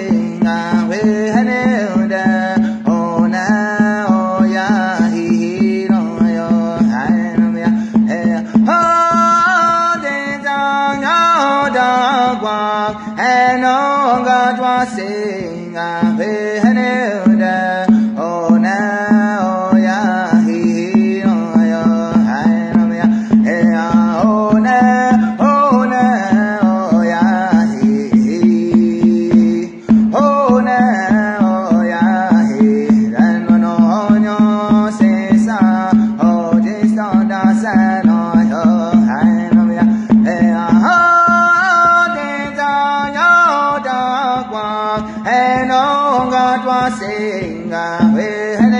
sing a we hane da o na o ya hi hi no yo hai no ya he ho de da nya da kwa he no ga twa sing a we hane da o na o ya hi hi no yo hai no ya he o na sing a we